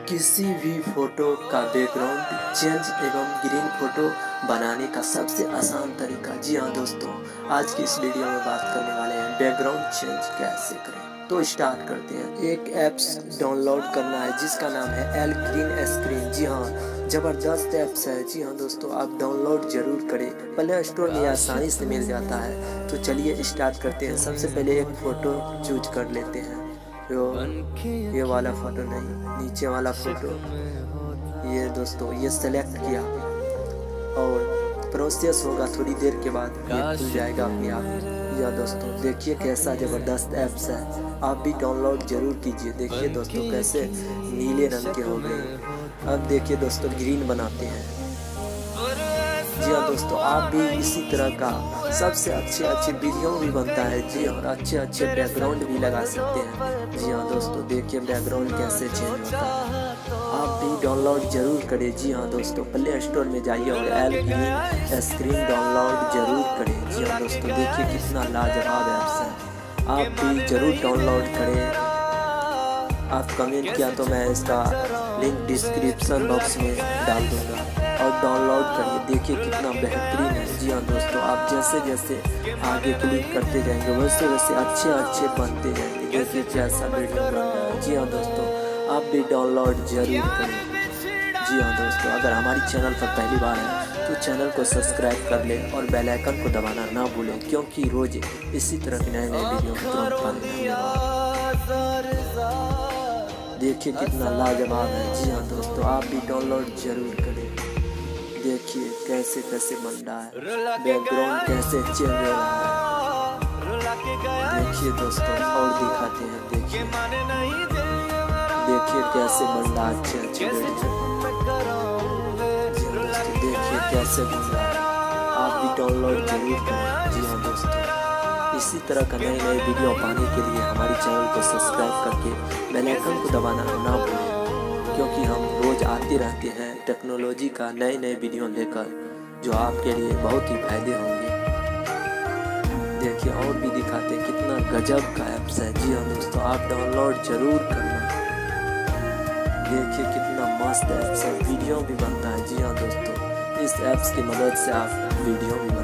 किसी भी फोटो का बैकग्राउंड चेंज एवं ग्रीन फोटो बनाने का सबसे आसान तरीका। जी हाँ दोस्तों, आज की इस वीडियो में बात करने वाले हैं बैकग्राउंड चेंज कैसे करें। तो स्टार्ट करते हैं। एक ऐप्स डाउनलोड करना है जिसका नाम है एल ग्रीन स्क्रीन। जी हाँ, ज़बरदस्त ऐप्स है। जी हाँ दोस्तों, आप डाउनलोड जरूर करें, प्ले स्टोर में आसानी से मिल जाता है। तो चलिए स्टार्ट करते हैं। सबसे पहले एक फ़ोटो चूज कर लेते हैं। ये वाला फ़ोटो नहीं, नीचे वाला फ़ोटो। ये दोस्तों ये सेलेक्ट किया और प्रोसेस होगा, थोड़ी देर के बाद ये खुल जाएगा अपने आप। या दोस्तों देखिए कैसा ज़बरदस्त ऐप्स है, आप भी डाउनलोड जरूर कीजिए। देखिए दोस्तों कैसे नीले रंग के हो गए। अब देखिए दोस्तों ग्रीन बनाते हैं। जी हाँ दोस्तों, आप भी इसी तरह का सबसे अच्छे वीडियो भी बनता है। जी और अच्छे बैकग्राउंड भी लगा सकते हैं। जी हाँ दोस्तों देखिए बैकग्राउंड कैसे चेंज होता है, आप भी डाउनलोड जरूर करें। जी हाँ दोस्तों, प्ले स्टोर में जाइए और एल ग्रीन स्क्रीन डाउनलोड जरूर करें। जी हाँ दोस्तों देखिए कितना लाजवाब ऐप्स है, आप भी जरूर डाउनलोड करें। आप कमेंट किया तो मैं इसका लिंक डिस्क्रिप्शन बॉक्स में डाल दूँगा और डाउनलोड करिए। देखिए कितना बेहतरीन है। जी हाँ दोस्तों, आप जैसे जैसे आगे क्लिक करते जाएंगे वैसे वैसे अच्छे बनते जाएंगे। देखिए कैसा वीडियो बन रहा है। जी हाँ दोस्तों, आप भी डाउनलोड जरूर करें। जी हाँ दोस्तों, अगर हमारी चैनल पर पहली बार है तो चैनल को सब्सक्राइब कर लें और बेल आइकन को दबाना ना भूलें, क्योंकि रोज इसी तरह के नए वीडियो तुरंत पाने। देखिए कितना लाजवाब है। जी हाँ दोस्तों, आप भी डाउनलोड जरूर करें। देखिए कैसे बन रहा है, बैकग्राउंड कैसे चेंज हो रहा है। देखिए दोस्तों और दिखाते हैं। देखिए कैसे बन रहा है अच्छे वीडियो। देखिए कैसे बन रहा है, आप भी डाउनलोड जरूर करें। जी हाँ दोस्तों, इसी तरह का नए वीडियो पाने के लिए हमारे चैनल को सब्सक्राइब करके बेल आइकन को दबाना ना भूलें, क्योंकि हम रोज आते रहते हैं टेक्नोलॉजी का नए वीडियो लेकर, जो आपके लिए बहुत ही फायदे होंगे। देखिए और भी दिखाते हैं, कितना गजब का ऐप्स है। जी हाँ दोस्तों, आप डाउनलोड जरूर करना। देखिए कितना मस्त ऐप्स है, वीडियो भी बनता है। जी हाँ दोस्तों, इस ऐप्स की मदद से आप वीडियो भी